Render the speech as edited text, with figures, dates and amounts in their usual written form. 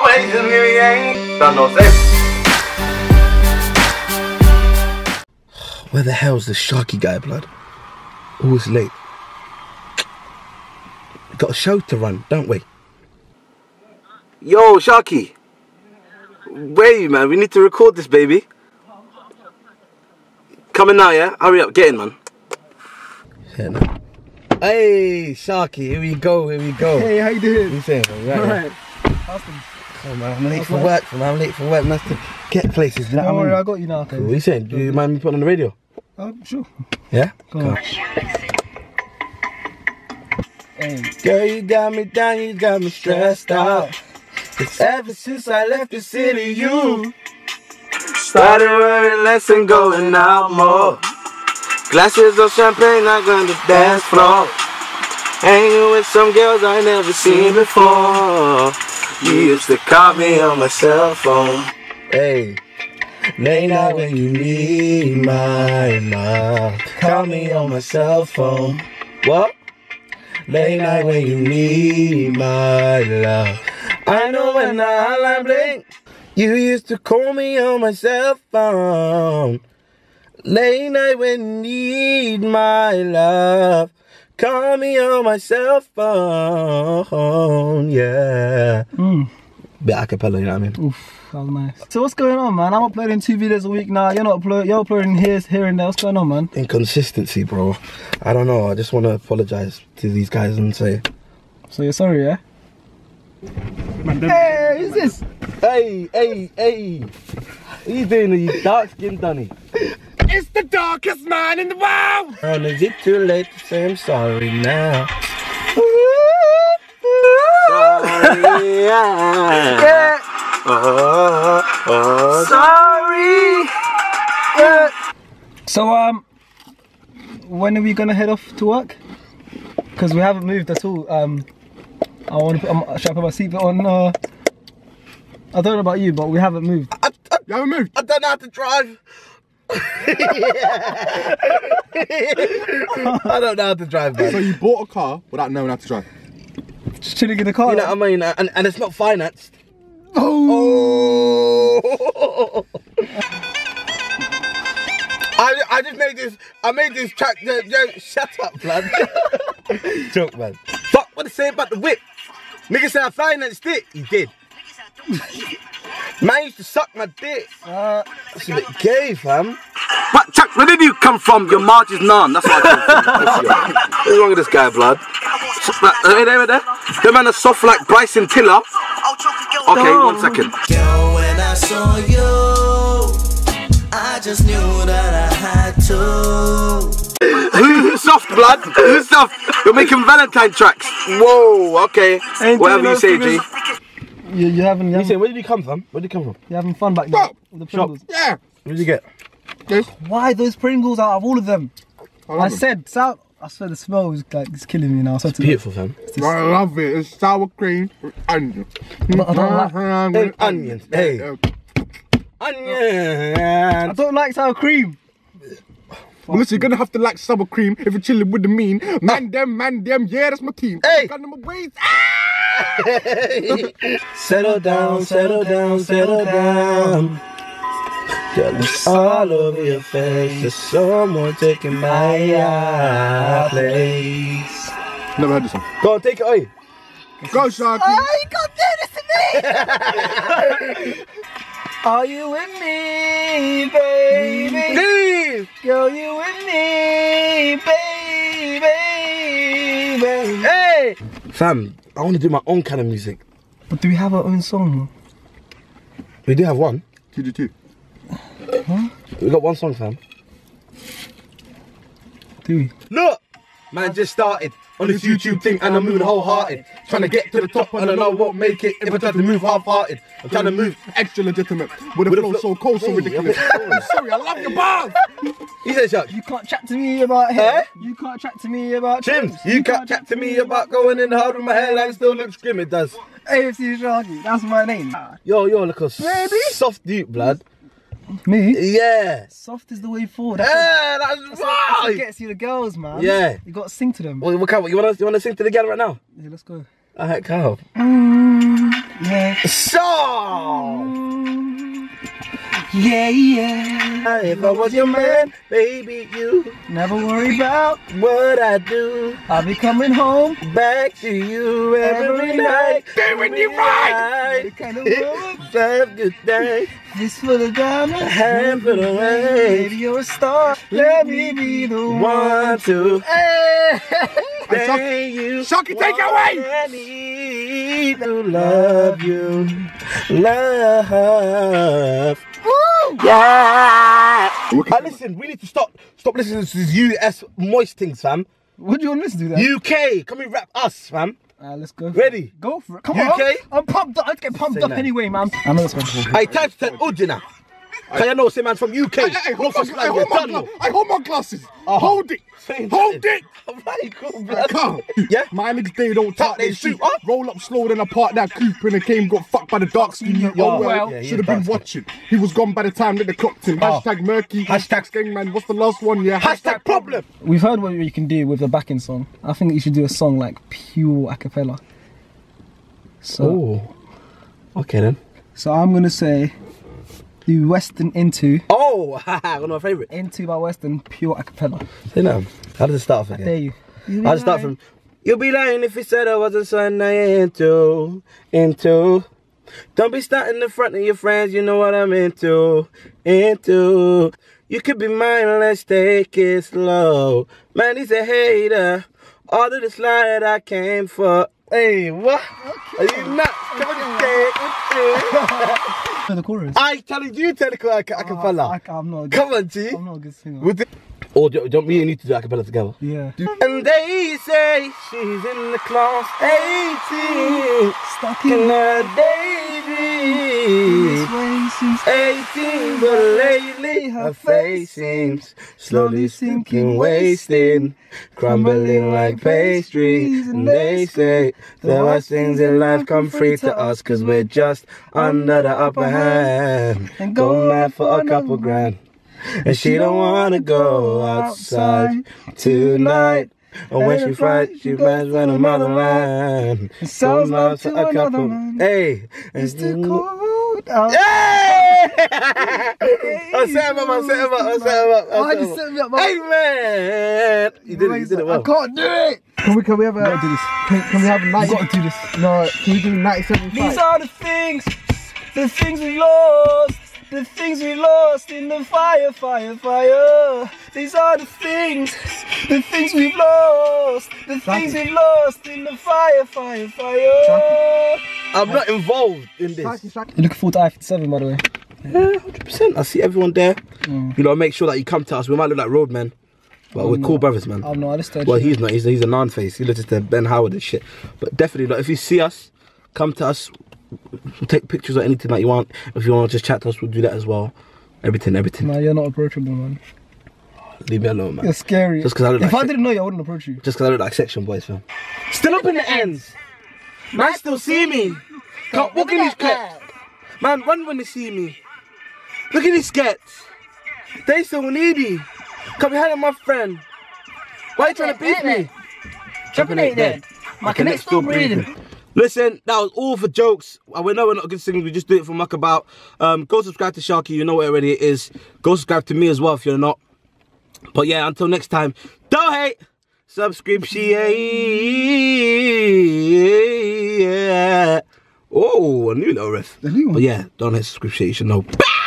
ways and we ain't done no same. Where the hell's this Sharky guy, blood? Always late. We got a show to run, don't we? Yo, Sharky. Where are you, man? We need to record this, baby. Coming now, yeah? Hurry up, get in, man. Yeah, no. Hey, Sharky, here we go, here we go. Hey, how you doing? What you saying, man? Alright. Oh, man, I'm late for work, man. I'm late for work, man. To get places, you know Don't what I worry, mean? I got you now. Cool. What are you saying? Do you mind me putting on the radio? Sure. Yeah? Go on. Hey. Girl, you got me down, you got me stressed out. Cause ever since I left the city, you started wearing less and going out more. Glasses of champagne, not on the dance floor. Hanging with some girls I never seen before. You used to call me on my cell phone. Hey, late night when you need my love. Call me on my cell phone. What? Late night when you need my love. I know when the hotline blink, you used to call me on my cell phone. Late night when you need my love, call me on my cell phone, yeah. Bit acapella, you know what I mean? Oof, that was nice. So what's going on, man? I'm uploading 2 videos a week now. You're uploading here and there. What's going on, man? Inconsistency, bro. I don't know. I just want to apologize to these guys and say. So you're sorry, yeah? Hey, who's this? Hey. What you doing, you dark-skinned dunny? It's the darkest man in the world! And is it too late to say I'm sorry now? Sorry, yeah. Sorry. Yeah. So when are we gonna head off to work? Because we haven't moved at all. Should I put my seatbelt on? I don't know about you, but we haven't moved. You haven't moved? I don't know how to drive. I don't know how to drive, man. So you bought a car without knowing how to drive? Just chilling in the car. You know what I mean? And it's not financed. Oh. I just made this. I made this track. Yo, shut up, blood. Joke, man. Fuck what they say about the whip. Nigga said I financed it. He did. Man used to suck my dick. That's a bit gay, fam. But Chuck, where did you come from? Your Marge is none. That's what I come from. What's wrong with this guy, blood? Right there. The man is soft like Bryson Tiller. Okay, 1 second. Girl, when I saw you, I just knew that I had to. Who's soft, blood? Who's soft? You're making Valentine tracks. Whoa, okay. Whatever you say, G. You having You say, where did you come from? Where did you come from? You having fun back there with the Pringles? Yeah. What did you get? This. Why those Pringles out of all of them? I them. said, I swear the smell is like it's killing me now. It's beautiful, fam. I love it. It's sour cream with onion. I don't like. Hey, onions. Hey. Onion. I don't like sour cream. Well, listen, you're gonna have to like sour cream if you're chilling with the mean. Man them, yeah, that's my team. Hey. Got them ways. Settle down. Girl, it's all over your face. There's someone taking my place. Never heard this one. Go on, take it away. Go, Sharky. Oh, you can't do this to me! Are you with me, baby? Please. Girl, you with me, baby? Hey! Fam, I want to do my own kind of music. But do we have our own song? We do have one. 2 Huh? We got one song, fam. Do we? Look! Man just started on this YouTube thing and I'm moving wholehearted. Trying to get to the top and I know I won't make it if I try to move half-hearted. I'm trying to move extra legitimate with a flow so cold, so ridiculous. I'm sorry, I love your bars. He said, Chuck. You can't chat to me about hair. You can't chat to me about Trims. You can't chat to me about going in hard with my hairline still looks grim, it does. AFC Sharky, that's my name. Yo, look a soft dude, blood. Me? Yeah. Soft is the way forward. Yeah, that's what right. gets you the girls, man. Yeah. You gotta sing to them. Well, you wanna sing to the girl right now? Yeah, let's go. Alright, Carl. Yeah. So, Yeah, yeah. if I was your man, baby, you Never worry about. what I do. I'll be coming home. Back to you every night. Doing you right. Kind of woman. Have a good day. This for the diamond. Hand for the Baby, rain. you're a star. Let me be the one. 1, 2. Hey. Thank you. Sharky, take it away. I need to love you. Love. Yeah. Listen, we need to stop listening to these US moist things, fam. What do you want to listen to then? UK, can we rap us, fam? Let's go. Ready? Go for it. Come UK? on. I'm pumped up. Let's get pumped Say up that. anyway, man. I know this one. I typed that Udina. Can you know, say man from UK? Hey, hold my glasses. Uh-huh. Hold it. Hold it. Right, cool, blood. Come. Yeah? My niggas, they don't talk, they they shoot. shoot, huh? Roll up slow, then I park that coupe and the came got fucked by the dark skin. You Oh, well, well. should have been watching. He was gone by the time that they clocked him. Hashtag murky. Hashtag skengman. What's the last one? Yeah. Hashtag problem. We've heard what you can do with a backing song. I think you should do a song like pure a cappella. So, Oh. Okay then. so I'm gonna say, do Western Into. Oh, one of my favourite. Into by Western, pure a cappella. Say now. How does it start off again? There you. I'll start from. You'll be lying if you said I wasn't something I into. Don't be starting in front of your friends, you know what I'm into. You could be mine, let's take it slow. Man, he's a hater. All of this lie that I came for. Hey, what? Are you nuts? Come on, The chorus. I telling you, tell the acapella. I'm not. Come on, G. I'm not a good singer. With it. Or don't me and you to do acapella together? Yeah. And they say she's in the class 18, Stuck in in her days. this way since 18, but lately her face seems slowly sinking, wasting, crumbling like pastries. And they say the worst things in life come free to us, cause we're just under the upper hand and go mad for a couple grand. And she don't wanna go outside tonight. And when she fights, she runs around the motherland. It sounds Go like to to another man. Hey, It's too cold out. Hey! I set him up. I just set me up, man. Hey man, you did it well. I can't do it. Can we have a? do this. Can we have a night? We gotta do this. No, can we do 97 These are the things we lost. The things we lost in the fire. These are the things we've lost. The things we've lost in the fire. I'm not involved in this. You're looking forward to I-57, by the way. Yeah, 100%. I see everyone there. You know, make sure that you come to us. We might look like roadmen, but we're cool brothers, man. Oh no, I just Well, he's not. He's a non-face. He listens to Ben Howard and shit. But definitely, like, if you see us, come to us. We'll take pictures or anything that you want. If you want to just chat to us, we'll do that as well. Everything. No, you're not approachable, man. Leave me alone, man. You're scary. Just 'cause I look if like I didn't know you, I wouldn't approach you. Just because I look like Section Boys, fam. Still up in the ends. Man still see me. Can't walk in these clips. Man, run when they see me. Look at these skets. They so needy. Come behind my friend. Why you trying to beat me? Jumping ain't dead. My connect's still breathing. Listen, that was all for jokes. We know we're not good singers, we just do it for muck about. Go subscribe to Sharky, you know what already it is. Go subscribe to me as well if you're not. But yeah, until next time, don't hate, subscription. Yeah. Oh, a new little riff. The new one. But yeah, don't hate, subscription, you should know.